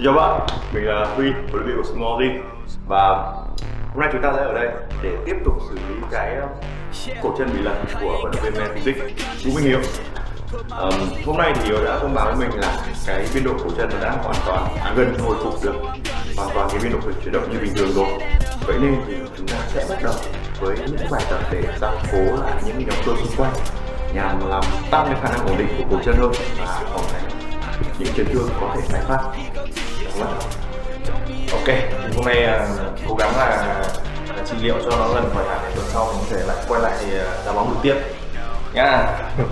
Chào bạn, mình là Huy, huấn luyện viên của Small Gym. Và hôm nay chúng ta sẽ ở đây để tiếp tục xử lý cái cổ chân bị lật của vận động viên men physique Vũ Minh Hiếu. Hôm nay thì Hiếu đã thông báo với mình là cái biên độ cổ chân nó đã hoàn toàn gần hồi phục được hoàn toàn cái biên độ chuyển động như bình thường rồi. Vậy nên thì chúng ta sẽ bắt đầu với những bài tập để gia cố lại những nhóm cơ xung quanh nhằm làm tăng cái khả năng ổn định của cổ chân hơn và phòng tránh những chấn thương có thể tái phát. Ok, hôm nay cố gắng là trị liệu cho nó gần khỏi hẳn để tuần sau mình có thể lại quay lại đá bóng được tiếp nhá.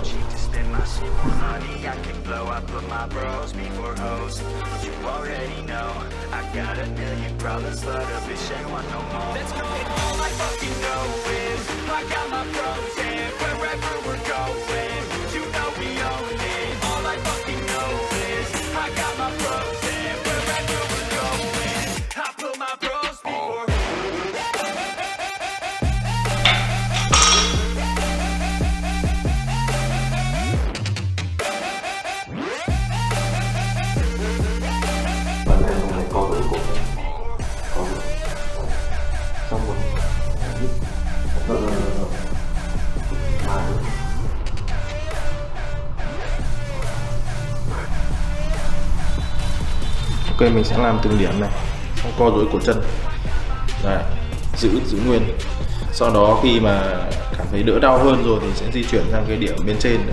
Ok, mình sẽ làm từng điểm này, xong co duỗi cổ chân, đấy, giữ nguyên. Sau đó khi mà cảm thấy đỡ đau hơn rồi thì sẽ di chuyển sang cái điểm bên trên.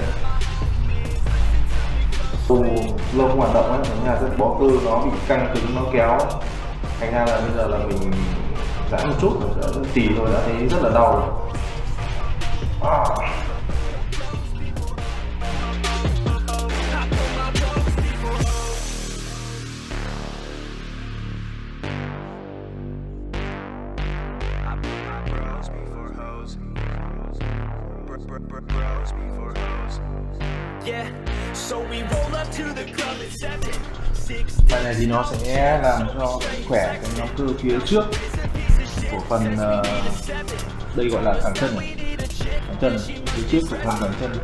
Lâu không hoạt động ấy, thành ra rất bó cơ nó bị căng cứng, nó kéo. Thành ra là bây giờ là mình giãn một chút, tỉ thôi đã thấy rất là đau rồi. Bài này thì nó sẽ làm cho khỏe cái nhóm cơ phía trước của phần đây gọi là cẳng chân này, cẳng chân phía trước của phần cẳng chân.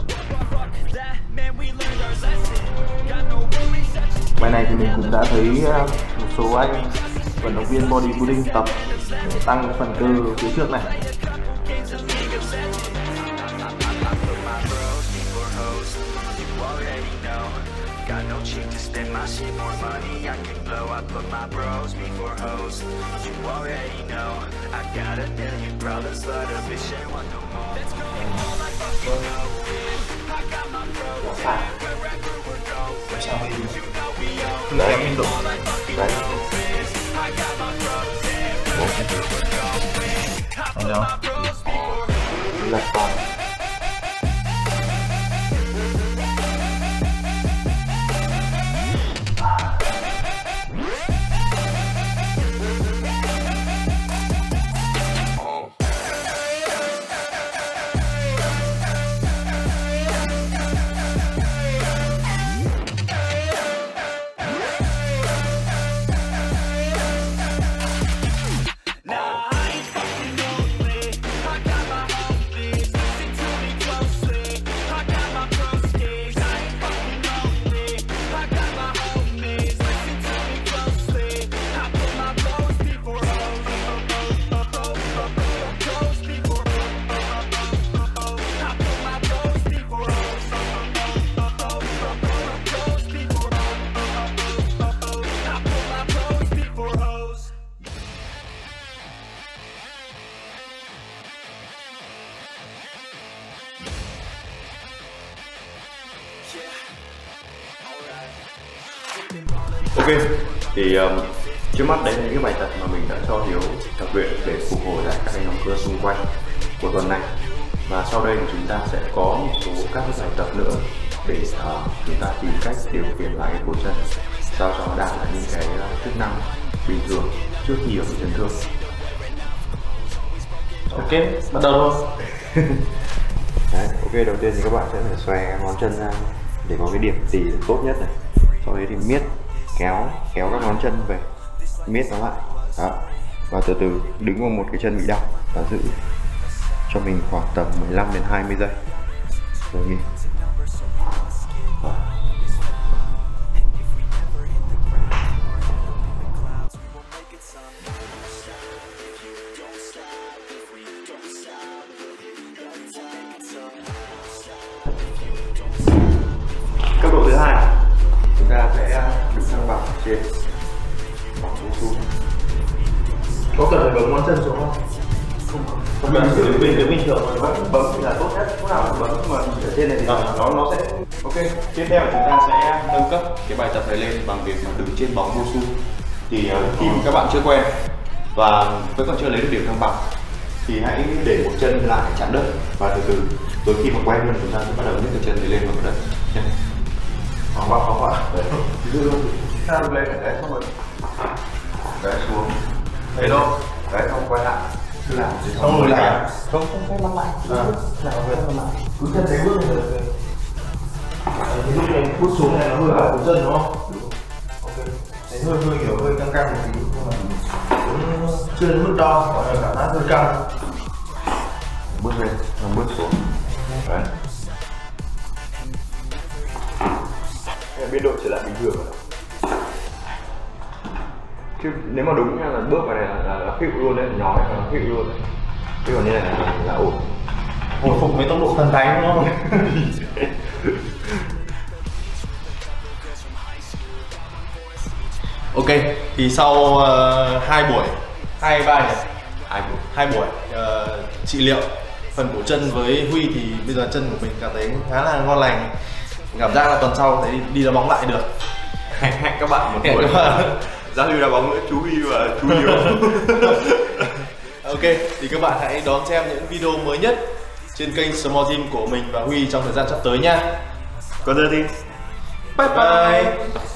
Bài này thì mình cũng đã thấy một số anh vận động viên bodybuilding tập để tăng phần cơ phía trước này. Got no cheek to spend my shit, more money I can blow. I put my bros before hoes. You already know I got a million problems, but a bitch ain't want no more. Let's go all I fucking know is I got my bros wherever we're going. You know we own it. All I fucking know is I got my bros wherever we're going. I put my bros before hoes. Ok, thì trước mắt đấy là những cái bài tập mà mình đã cho Hiếu tập luyện để phục hồi lại các cái nhóm cơ xung quanh của tuần này. Và sau đây thì chúng ta sẽ có một số các cái bài tập nữa để chúng ta tìm cách điều khiển lại cái cổ chân sao cho nó đạt lại những cái chức năng bình thường trước khi có chấn thương. Ok, bắt đầu thôi. Đấy, ok, đầu tiên thì các bạn sẽ phải xòe ngón chân ra để có cái điểm tỉ tốt nhất này. Sau đấy thì miết kéo các ngón chân về, miết nó lại đó, và từ từ đứng vào một cái chân bị đau và giữ cho mình khoảng tầm 15 đến 20 giây rồi nghỉ. Có cần phải bấm ngón chân xuống không? Không cần, bình thường mà bấm thì là tốt nhất. Lúc nào cũng bấm, nhưng mà ở trên này thì nó sẽ ok. Tiếp theo chúng ta sẽ nâng cấp cái bài tập này lên bằng việc mà đứng trên bóng Bosu. Thì khi mà các bạn chưa quen và vẫn còn chưa lấy được điểm thăng bằng thì hãy để một chân lại chạm đất và từ từ rồi khi mà quen hơn chúng ta sẽ bắt đầu nhấc cái chân này lên vào đất nhé. Phóng vào đấy, đưa luôn sao lên đấy, xong rồi đấy xuống thấy đâu đấy, không quay lại cứ làm xong rồi lại không phải lăn lại Cứ chân thấy bước này được. Ví dụ này bước xuống này nó hơi vào của chân đúng không? Ok. Đấy hơi kiểu hơi căng một tí, nhưng mà cũng chưa đến mức đo, gọi là cảm giác hơi căng. Bước lên, xong bước xuống đấy. Biên độ trở lại bình thường rồi. Chứ nếu mà đúng là bước vào này là khịu luôn đấy, nhói là khịu luôn đấy. Chứ còn như này là ổn. Hồi phục với tốc độ thần thánh đúng không? Ok, thì sau 2 buổi, 2 buổi trị liệu phần cổ chân với Huy thì bây giờ chân của mình cảm thấy khá là ngon lành. Cảm giác là tuần sau thấy đi đá bóng lại được. Hẹn các bạn một buổi giao lưu đá bóng nữa, chú Huy và chú Hiếu. Ok, thì các bạn hãy đón xem những video mới nhất trên kênh Small Gym của mình và Huy trong thời gian sắp tới nha. Còn giờ thì Bye bye.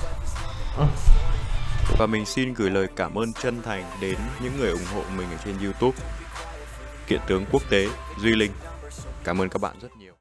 Và mình xin gửi lời cảm ơn chân thành đến những người ủng hộ mình ở trên YouTube. Kiện tướng quốc tế Duy Linh. Cảm ơn các bạn rất nhiều.